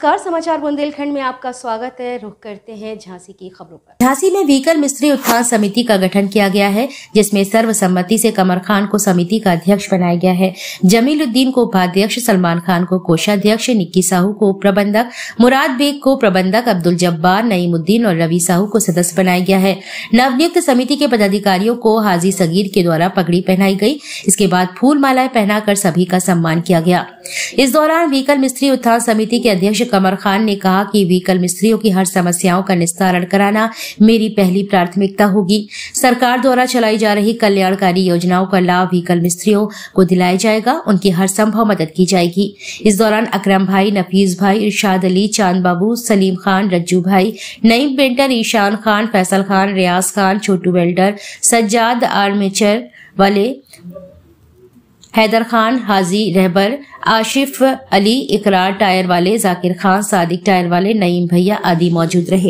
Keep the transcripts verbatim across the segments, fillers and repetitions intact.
नमस्कार, समाचार बुंदेलखंड में आपका स्वागत है। रुख करते हैं झांसी की खबरों पर। झांसी में व्हीकल मिस्त्री उत्थान समिति का गठन किया गया है, जिसमें सर्वसम्मति से कमर खान को समिति का अध्यक्ष बनाया गया है। जमीलुद्दीन को उपाध्यक्ष, सलमान खान को कोषाध्यक्ष, निक्की साहू को प्रबंधक, मुराद बेग को प्रबंधक, अब्दुल जब्बार, नईमुद्दीन और रवि साहू को सदस्य बनाया गया है। नवनियुक्त समिति के पदाधिकारियों को हाजी सगीर के द्वारा पगड़ी पहनाई गई। इसके बाद फूल मालाएं पहनाकर सभी का सम्मान किया गया। इस दौरान व्हीकल मिस्त्री उत्थान समिति के अध्यक्ष कमर खान ने कहा कि व्हीकल मिस्त्रियों की हर समस्याओं का निस्तारण कराना मेरी पहली प्राथमिकता होगी। सरकार द्वारा चलाई जा रही कल्याणकारी योजनाओं का लाभ व्हीकल मिस्त्रियों को दिलाया जाएगा। उनकी हर संभव मदद की जाएगी। इस दौरान अकरम भाई, नफीस भाई, इरशाद अली, चांद बाबू, सलीम खान, रज्जू भाई, Naeem painter, Ishan Khan, Faisal Khan, Riyaz Khan, Chhotu welder, Sajjad armature वाले, हैदर खान, हाजी रहबर, आशिफ अली, इकरार टायर वाले, जाकिर खान, सादिक टायर वाले, नईम भैया आदि मौजूद रहे।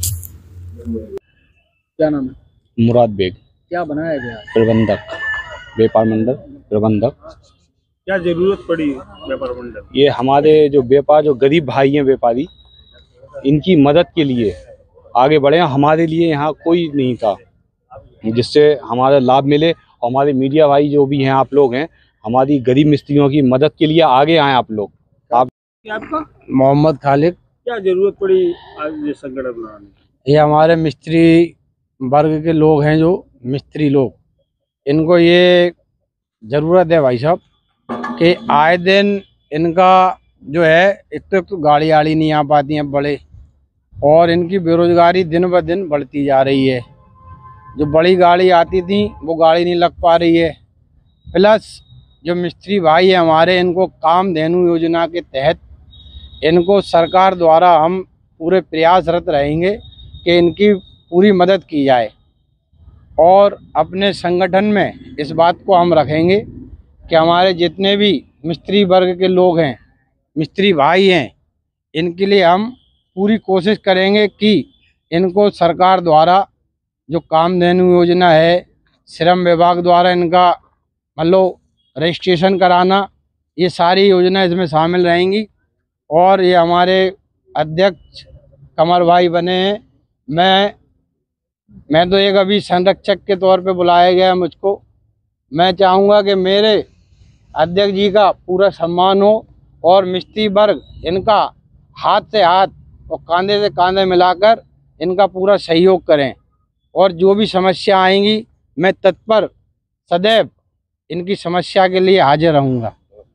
क्या नाम है? मुराद बेग। क्या बनाया गया? प्रबंधक, व्यापार मंडल प्रबंधक। क्या जरूरत पड़ी व्यापार मंडल? ये हमारे जो व्यापार जो गरीब भाई हैं व्यापारी, इनकी मदद के लिए आगे बढ़े। हमारे लिए यहाँ कोई नहीं था जिससे हमारा लाभ मिले, और हमारे मीडिया भाई जो भी हैं, आप लोग हैं, हमारी गरीब मिस्त्रियों की मदद के लिए आगे आए आप लोग। आप आपका मोहम्मद खालिद। क्या जरूरत पड़ी आज ये संगठन बनाने? ये हमारे मिस्त्री वर्ग के लोग हैं, जो मिस्त्री लोग, इनको ये ज़रूरत है भाई साहब कि आए दिन इनका जो है, एक तो, तो गाड़ी आड़ी नहीं आ पाती हैं बड़े, और इनकी बेरोजगारी दिन ब दिन बढ़ती जा रही है। जो बड़ी गाड़ी आती थी वो गाड़ी नहीं लग पा रही है। प्लस जो मिस्त्री भाई हैं हमारे, इनको कामधेनु योजना के तहत इनको सरकार द्वारा हम पूरे प्रयासरत रहेंगे कि इनकी पूरी मदद की जाए, और अपने संगठन में इस बात को हम रखेंगे कि हमारे जितने भी मिस्त्री वर्ग के लोग हैं, मिस्त्री भाई हैं, इनके लिए हम पूरी कोशिश करेंगे कि इनको सरकार द्वारा जो कामधेनु योजना है, श्रम विभाग द्वारा इनका मतलब रजिस्ट्रेशन कराना, ये सारी योजना इसमें शामिल रहेंगी। और ये हमारे अध्यक्ष कमर भाई बने हैं। मैं मैं तो एक अभी संरक्षक के तौर पे बुलाया गया है मुझको। मैं चाहूँगा कि मेरे अध्यक्ष जी का पूरा सम्मान हो, और मिस्त्री वर्ग इनका हाथ से हाथ और कंधे से कंधे मिलाकर इनका पूरा सहयोग करें, और जो भी समस्या आएंगी मैं तत्पर सदैव इनकी समस्या के लिए हाजिर रहूँगा।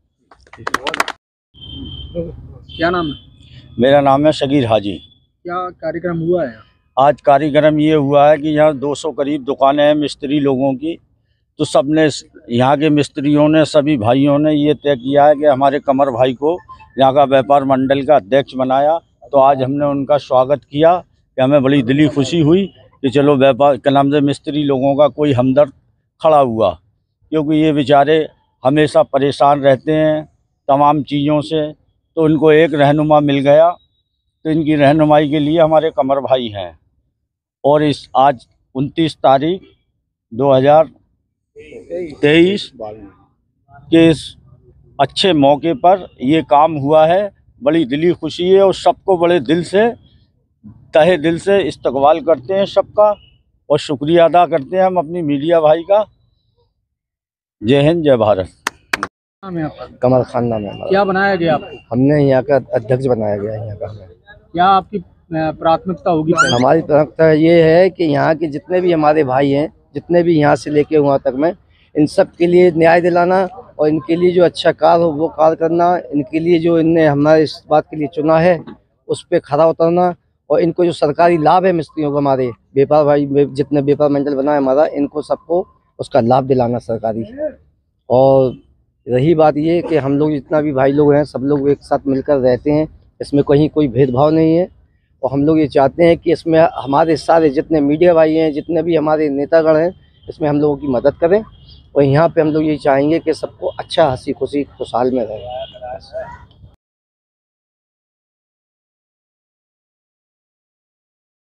क्या नाम है? मेरा नाम है शगीर हाजी। क्या कार्यक्रम हुआ है? आज कार्यक्रम ये हुआ है कि यहाँ दो सौ करीब दुकानें हैं मिस्त्री लोगों की, तो सबने, यहाँ के मिस्त्रियों ने, सभी भाइयों ने ये तय किया है कि हमारे कमर भाई को यहाँ का व्यापार मंडल का अध्यक्ष बनाया। तो आज हमने उनका स्वागत किया कि हमें बड़ी दिली खुशी हुई कि चलो व्यापार के नाम से मिस्त्री लोगों का कोई हमदर्द खड़ा हुआ, क्योंकि ये बेचारे हमेशा परेशान रहते हैं तमाम चीज़ों से। तो इनको एक रहनुमा मिल गया, तो इनकी रहनुमाई के लिए हमारे कमर भाई हैं। और इस आज उनतीस तारीख दो हज़ार तेईस के इस अच्छे मौके पर ये काम हुआ है। बड़ी दिली खुशी है, और सबको बड़े दिल से, तहे दिल से इस्तकबाल करते हैं सबका, और शुक्रिया अदा करते हैं हम अपनी मीडिया भाई का। जय हिंद, जय भारत। नाम है आपका? कमर खान नाम है। क्या बनाया गया आपको? हमने यहाँ का अध्यक्ष बनाया गया है यहाँ का। हमें क्या आपकी प्राथमिकता होगी? हमारी प्राथमिकता ये है कि यहाँ के जितने भी हमारे भाई हैं, जितने भी यहाँ से लेके वहाँ तक में, इन सब के लिए न्याय दिलाना, और इनके लिए जो अच्छा कार्य हो वो कार्य करना। इनके लिए जो इनने हमारे इस बात के लिए चुना है उस पर खरा उतरना, और इनको जो सरकारी लाभ है मिस्त्रियों को, हमारे व्यापार भाई जितने व्यापार मंडल बना है हमारा, इनको सबको उसका लाभ दिलाना सरकारी। और रही बात ये कि हम लोग जितना भी भाई लोग हैं, सब लोग एक साथ मिलकर रहते हैं, इसमें कहीं कोई भेदभाव नहीं है। और हम लोग ये चाहते हैं कि इसमें हमारे सारे जितने मीडिया भाई हैं, जितने भी हमारे नेतागण हैं, इसमें हम लोगों की मदद करें। और यहाँ पे हम लोग ये चाहेंगे कि सबको अच्छा, हंसी खुशी खुशहाल में रहे।